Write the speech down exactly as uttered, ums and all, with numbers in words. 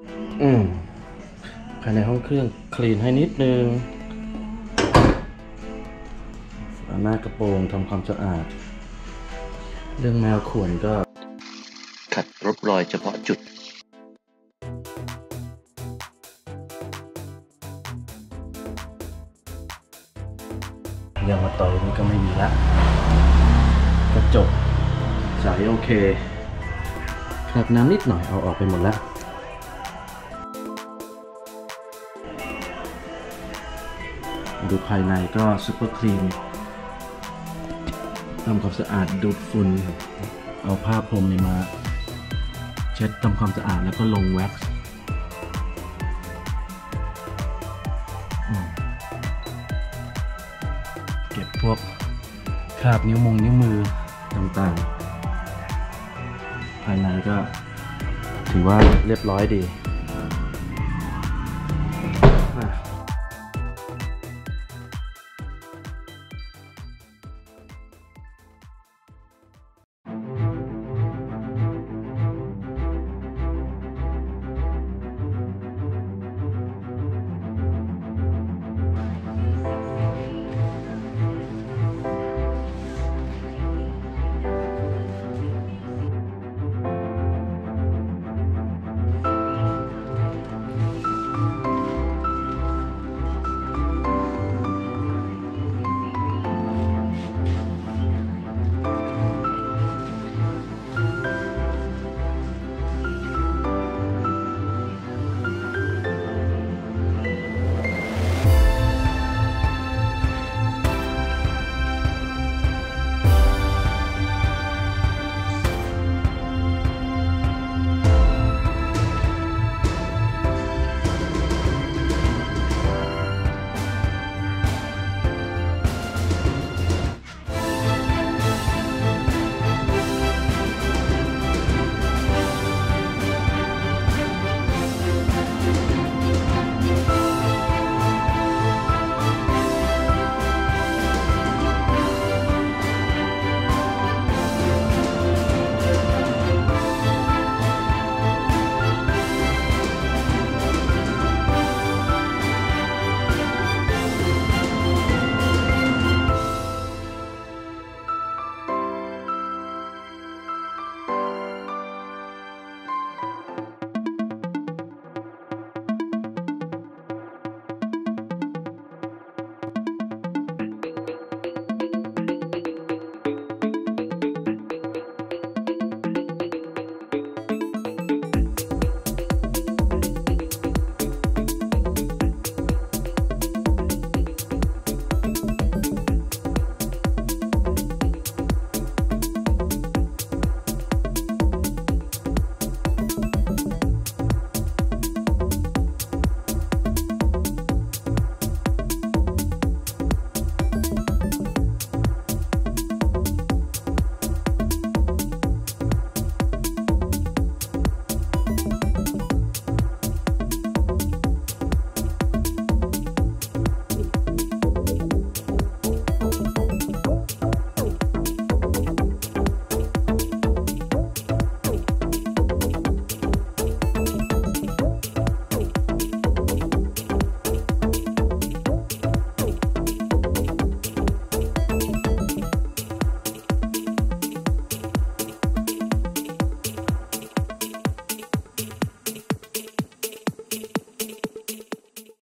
อืมภายในห้องเครื่องคลีนให้นิดนึงหน้ากระโปรงทำความสะอาดเรื่องแมวข่วนก็ขัดรบรอยเฉพาะจุดยางมาต่อยนี่ก็ไม่มีละกระจกใสโอเคคราบน้ำนิดหน่อยเอาออกไปหมดแล้วดูภายในก็ซุปเปอร์คลีนทำความสะอาดดูดฝุ่นเอาผ้าพรมนี่มาเช็ดทำความสะอาดแล้วก็ลงแว็กซ์เก็บพวกคราบนิ้วมงนิ้วมือต่างๆภายในก็ถือว่าเรียบร้อยดี